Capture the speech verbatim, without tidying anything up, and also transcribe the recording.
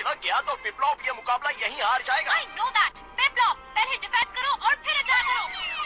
जग गया तो पिपलॉप ये मुकाबला यहीं हार जाएगा। I know that. पेपलॉप, पहले डिफेंस करो और फिर अटैक करो।